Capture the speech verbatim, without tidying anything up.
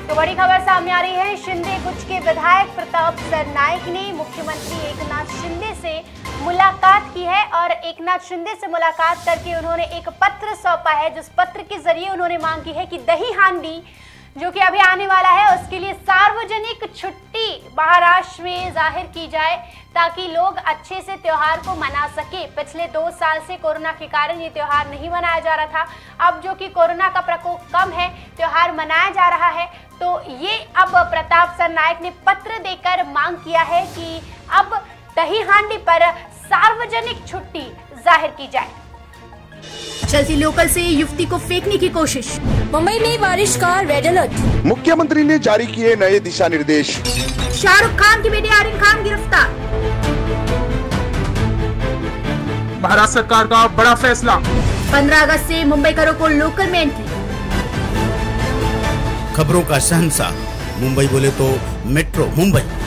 तो बड़ी खबर सामने आ रही है। शिंदे गुट के विधायक प्रताप सरनाईक ने मुख्यमंत्री एकनाथ शिंदे से मुलाकात की है और एकनाथ शिंदे से मुलाकात करके उन्होंने एक पत्र सौंपा है, जिस पत्र के जरिए उन्होंने मांग की है कि दही हांडी जो कि अभी आने वाला है उसके लिए सार्वजनिक छुट्टी महाराष्ट्र में जाहिर की जाए ताकि लोग अच्छे से त्योहार को मना सके। पिछले दो साल से कोरोना के कारण ये त्योहार नहीं मनाया जा रहा था। अब जो कि कोरोना का प्रकोप कम है, त्योहार मनाया जा रहा है, तो ये अब प्रताप सरनाईक ने पत्र देकर मांग किया है कि अब दही हांडी पर सार्वजनिक छुट्टी जाहिर की जाए। चलती लोकल से युवती को फेंकने की कोशिश, मुंबई में बारिश का रेड अलर्ट। मुख्यमंत्री ने जारी किए नए दिशा निर्देश। शाहरुख खान की बेटी आर्यन खान गिरफ्तार। महाराष्ट्र सरकार का बड़ा फैसला, पंद्रह अगस्त से मुंबई करो को लोकल में एंट्री। खबरों का शहंशाह मुंबई बोले तो मेट्रो मुंबई।